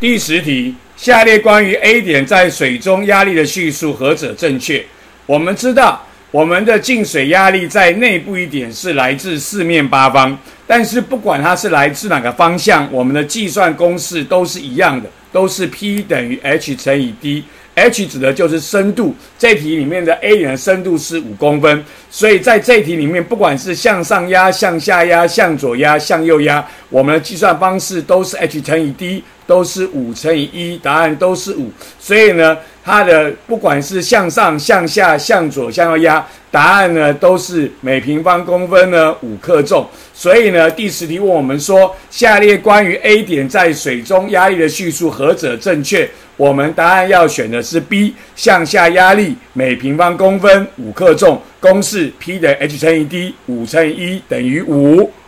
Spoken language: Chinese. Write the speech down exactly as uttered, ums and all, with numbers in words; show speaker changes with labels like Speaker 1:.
Speaker 1: 第十题，下列关于 A 点在水中压力的叙述何者正确？我们知道，我们的进水压力在内部一点是来自四面八方，但是不管它是来自哪个方向，我们的计算公式都是一样的，都是 P 等于 H 乘以 D。H 指的就是深度，这题里面的 A 点的深度是五公分，所以在这题里面，不管是向上压、向下压、向左压、向右压，我们的计算方式都是 H 乘以 D， 都是五乘以一，答案都是五。所以呢，它的不管是向上、向下、向左、向右压，答案呢都是每平方公分呢五克重。所以呢，第十题问我们说，下列关于 A 点在水中压力的叙述何者正确？我们答案要选的是 B， 向下压力每平方公分五克重，公式 P 等于 H 乘以 D， 五乘以一等于五。